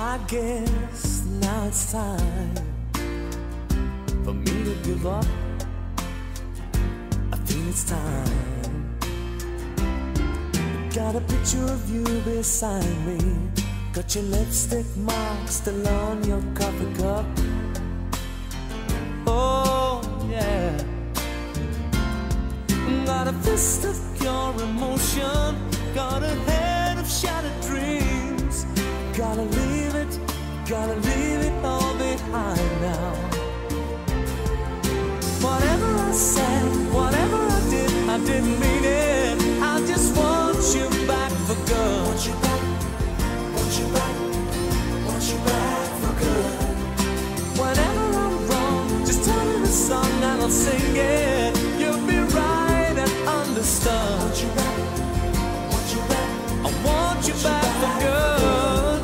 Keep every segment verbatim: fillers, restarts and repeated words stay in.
I guess now it's time for me to give up. I feel it's time. Got a picture of you beside me. Got your lipstick mark still on your coffee cup. Oh yeah. Got a fist of pure emotion. Got a head of shattered dreams. Gotta leave it, gotta leave it all behind now. Whatever I said, whatever I did, I didn't mean it. I just want you back for good. Want you back, want you back, want you back for good. Whenever I'm wrong, just tell me the song and I'll sing it. You'll be right and understood. Want you back, want you back, I want you back for good.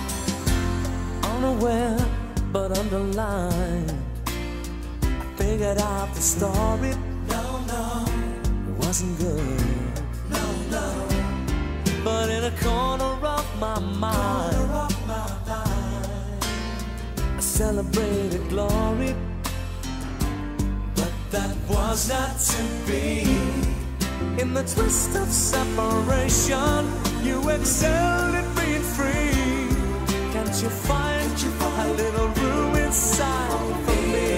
Unaware but underlined, I figured out the story. No, no, it wasn't good. No, no. But in a corner of my mind, of my mind I celebrated glory. But that was not to be. In the twist of separation, you excelled at being free. Can't you find a little room inside for me?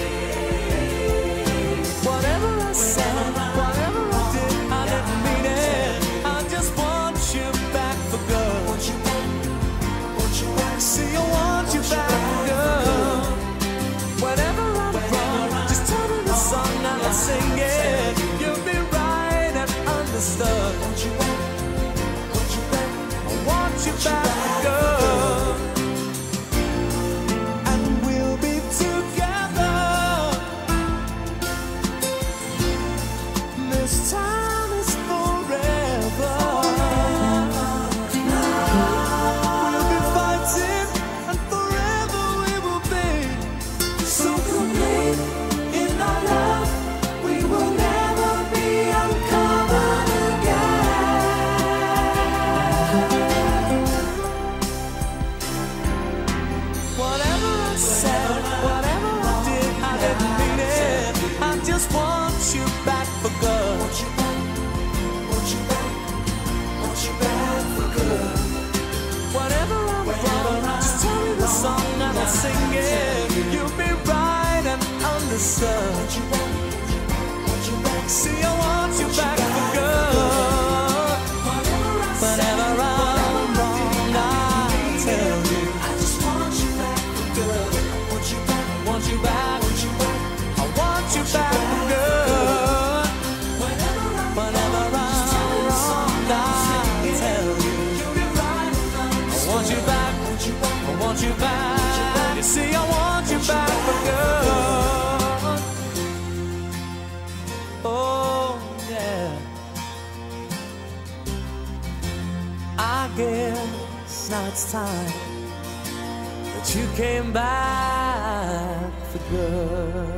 Whatever I said, whatever I did, I didn't mean it. I just want you back for good. Want you back, want you back. See, I want you back for good. Whenever I'm wrong, just tell me the song and I'll sing it. You'll be right and understood. Want you back, want you back, I want you back for good. This time is forever. We'll be fighting, and forever we will be so complete in our love. We will never be uncovered again. Whatever I said, whatever I did, I didn't mean it. I just want you back for good. Want you back, want you back, want you back for good. Whatever I'm wrong, just tell me the song and I'll sing it. You'll be right and understood. Want you back, want you back. See, I want you back for good. Whenever I'm wrong, I'll tell you. I just want you back for good. Want you back, want you back, want you back. I want you back for good. Whenever I'm wrong, I'll tell you. I want you back, I want you back. You see, I want you back for good. Oh, yeah. I guess now it's time that you came back for good.